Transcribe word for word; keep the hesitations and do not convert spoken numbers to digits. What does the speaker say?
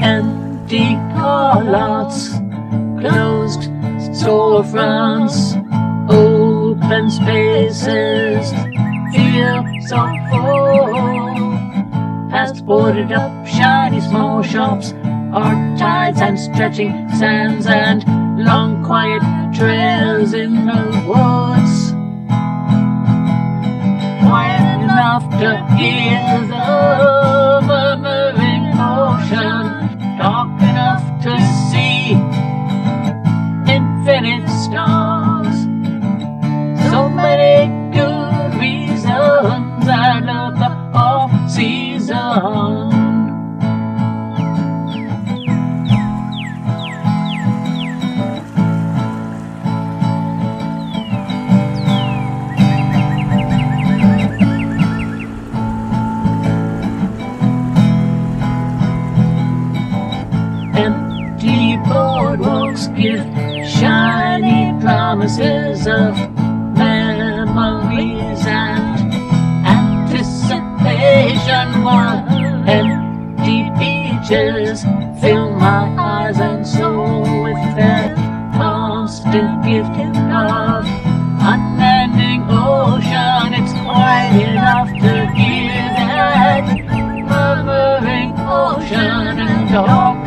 Empty car lots, closed storefronts, open spaces feel so full. Past boarded up shiny small shops, hard tides and stretching sands, and long quiet trails in the woods, quiet enough to hear the murmuring ocean, dark enough to see infinite stars. So many good reasons I love the off-season. Empty boardwalks give shiny promises of memories and anticipation, while empty beaches fill my eyes and soul with their constant gift of unending ocean. It's quite enough to hear that murmuring ocean and dark